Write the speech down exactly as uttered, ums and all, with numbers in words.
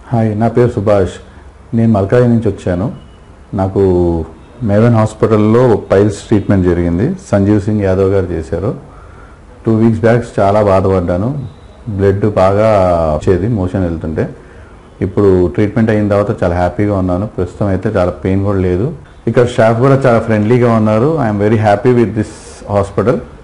Hi, నా పేరు సుభాష్. నేను మల్కాయి నుంచి వచ్చాను. నాకు మేవన్ హాస్పిటల్లో పైల్స్ ట్రీట్మెంట్ జరిగింది. సంజీవ్ సింగ్ యాదవ్ గారు చేశారు. టూ వీక్స్ బ్యాక్ చాలా బాధపడ్డాను. బ్లడ్ బాగా వచ్చేది మోషన్ వెళ్తుంటే. ఇప్పుడు ట్రీట్మెంట్ అయిన తర్వాత చాలా హ్యాపీగా ఉన్నాను. ప్రస్తుతం అయితే చాలా పెయిన్ కూడా లేదు. ఇక్కడ స్టాఫ్ కూడా చాలా ఫ్రెండ్లీగా ఉన్నారు. I'm very happy with this hospital.